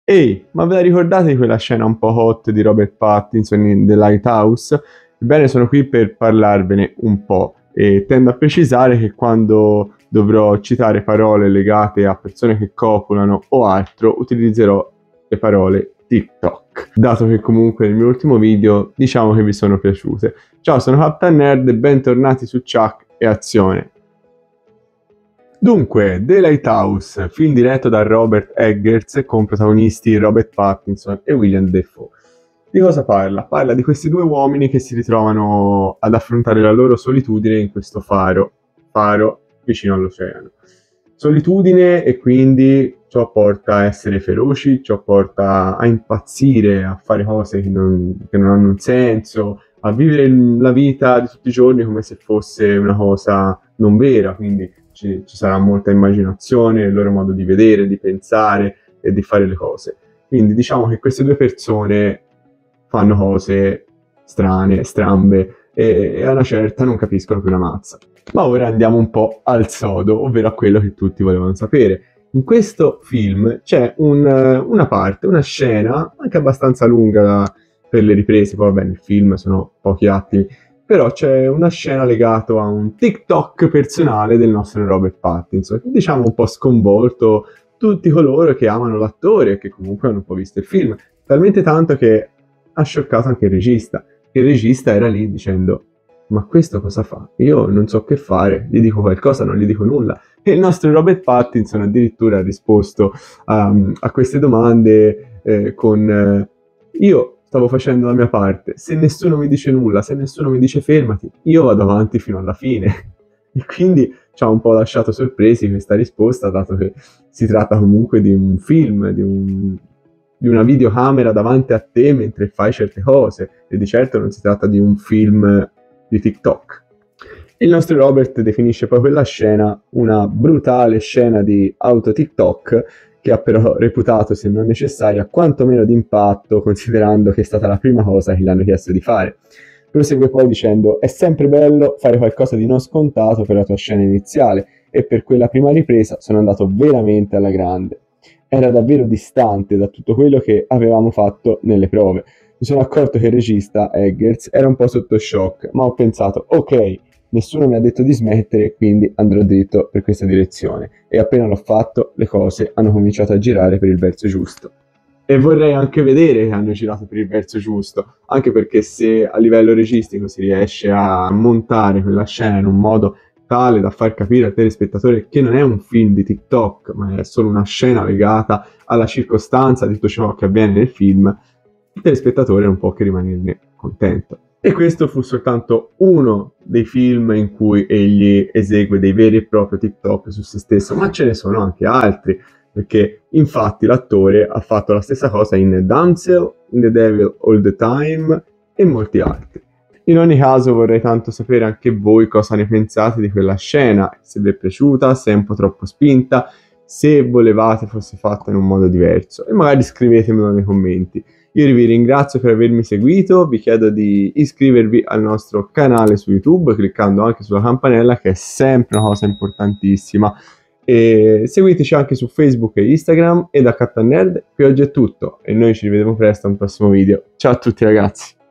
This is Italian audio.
Ehi, ma ve la ricordate di quella scena un po' hot di Robert Pattinson in The Lighthouse? Ebbene, sono qui per parlarvene un po' e tendo a precisare che quando dovrò citare parole legate a persone che copulano o altro, utilizzerò le parole TikTok, dato che comunque nel mio ultimo video diciamo che vi sono piaciute. Ciao, sono Captain Nerd e bentornati su Chuck e Azione. Dunque, The Lighthouse, film diretto da Robert Eggers con protagonisti Robert Pattinson e William Dafoe. Di cosa parla? Parla di questi due uomini che si ritrovano ad affrontare la loro solitudine in questo faro vicino all'oceano. Solitudine, e quindi ciò porta a essere feroci, ciò porta a impazzire, a fare cose che non hanno un senso, a vivere la vita di tutti i giorni come se fosse una cosa non vera, quindi ci sarà molta immaginazione nel loro modo di vedere, di pensare e di fare le cose. Quindi diciamo che queste due persone fanno cose strane, strambe e a una certa non capiscono più una mazza. Ma ora andiamo un po' al sodo, ovvero a quello che tutti volevano sapere. In questo film c'è una parte, una scena anche abbastanza lunga per le riprese, poi vabbè nel film sono pochi attimi, però c'è una scena legata a un TikTok personale del nostro Robert Pattinson, che diciamo un po' sconvolto tutti coloro che amano l'attore e che comunque hanno un po' visto il film, talmente tanto che ha scioccato anche il regista. Il regista era lì dicendo: ma questo cosa fa? Io non so che fare, gli dico qualcosa, non gli dico nulla. E il nostro Robert Pattinson addirittura ha risposto a queste domande io stavo facendo la mia parte, se nessuno mi dice nulla, se nessuno mi dice fermati, io vado avanti fino alla fine. E quindi ci ha un po' lasciato sorpresi questa risposta, dato che si tratta comunque di un film, di una videocamera davanti a te mentre fai certe cose, e di certo non si tratta di un film di TikTok. Il nostro Robert definisce poi quella scena una brutale scena di auto TikTok, che ha però reputato, se non necessaria, quantomeno d'impatto, considerando che è stata la prima cosa che gli hanno chiesto di fare. Prosegue poi dicendo: è sempre bello fare qualcosa di non scontato per la tua scena iniziale, e per quella prima ripresa sono andato veramente alla grande. Era davvero distante da tutto quello che avevamo fatto nelle prove. Mi sono accorto che il regista, Eggers, era un po' sotto shock, ma ho pensato: ok, nessuno mi ha detto di smettere, quindi andrò dritto per questa direzione. E appena l'ho fatto, le cose hanno cominciato a girare per il verso giusto. E vorrei anche vedere che hanno girato per il verso giusto, anche perché se a livello registico si riesce a montare quella scena in un modo tale da far capire al telespettatore che non è un film di TikTok, ma è solo una scena legata alla circostanza di tutto ciò che avviene nel film, il telespettatore non può che rimanerne contento. E questo fu soltanto uno dei film in cui egli esegue dei veri e propri TikTok su se stesso, ma ce ne sono anche altri, perché infatti l'attore ha fatto la stessa cosa in Damsel, in The Devil All the Time e molti altri. In ogni caso vorrei tanto sapere anche voi cosa ne pensate di quella scena, se vi è piaciuta, se è un po' troppo spinta, se volevate fosse fatta in un modo diverso, e magari scrivetemelo nei commenti. Io vi ringrazio per avermi seguito, vi chiedo di iscrivervi al nostro canale su YouTube cliccando anche sulla campanella, che è sempre una cosa importantissima, e seguiteci anche su Facebook e Instagram. E da Captain Nerd qui oggi è tutto, e noi ci rivediamo presto a un prossimo video. Ciao a tutti ragazzi!